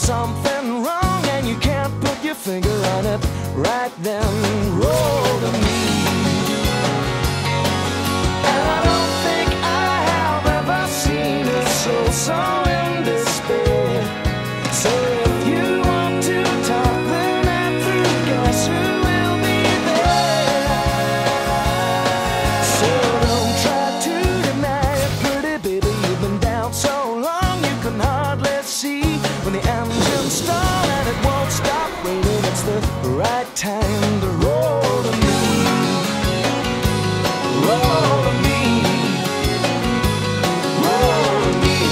something wrong and you can't put your finger on it right then. Roll to me. And I don't think I have ever seen a soul so in despair. So if you want to talk the night through, guess who will be there? So don't try to deny it, pretty baby. You've been down so long you can hardly see. When the engines stall and it won't stop raining, it's the right time to roll to me. Roll to me. Roll to me.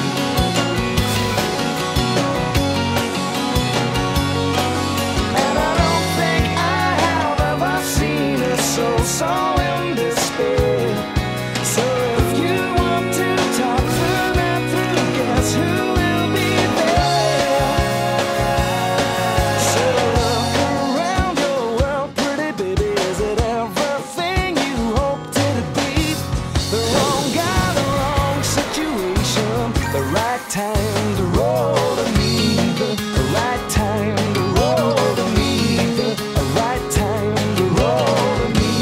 And I don't think I have ever seen a soul so in despair. So if you want to talk the night through, guess who will be there? So look around your world, pretty baby. Is it everything you hoped it'd be? The wrong guy, the wrong situation, the right time to roll to me. The right time to roll to me. The right time to roll to me.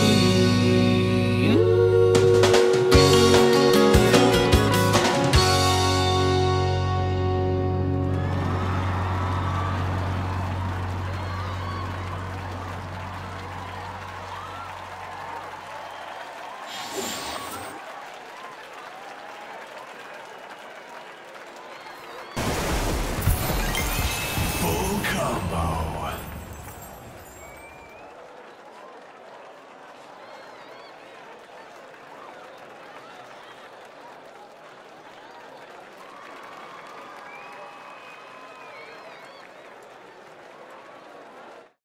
Full combo.